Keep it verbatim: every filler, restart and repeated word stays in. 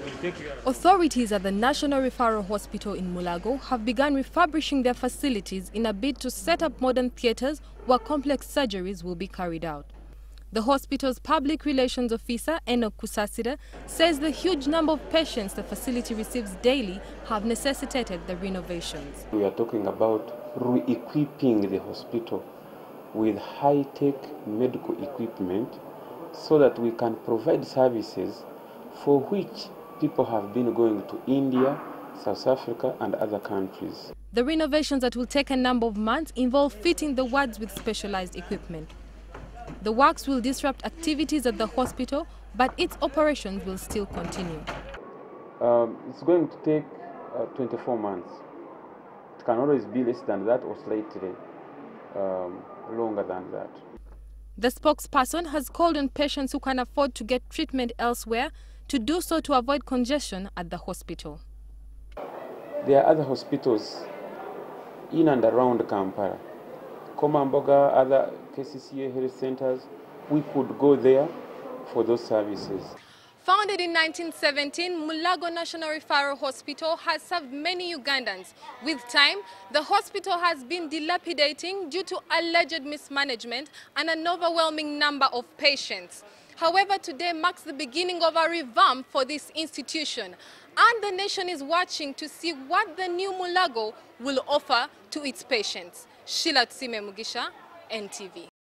Authorities at the National Referral Hospital in Mulago have begun refurbishing their facilities in a bid to set up modern theatres where complex surgeries will be carried out. The hospital's public relations officer, Enoch Kusasira, says the huge number of patients the facility receives daily have necessitated the renovations. We are talking about re-equipping the hospital with high-tech medical equipment so that we can provide services for which people have been going to India, South Africa and other countries. The renovations that will take a number of months involve fitting the wards with specialized equipment. The works will disrupt activities at the hospital, but its operations will still continue. Um, it's going to take uh, twenty-four months. It can always be less than that or slightly um, longer than that. The spokesperson has called on patients who can afford to get treatment elsewhere to do so to avoid congestion at the hospital. There are other hospitals in and around Kampala. Komamboga, other K C C A health centers, we could go there for those services. Founded in nineteen seventeen, Mulago National Referral Hospital has served many Ugandans. With time, the hospital has been dilapidating due to alleged mismanagement and an overwhelming number of patients. However, today marks the beginning of a revamp for this institution, and the nation is watching to see what the new Mulago will offer to its patients. Sheila Tsime Mugisha, N T V.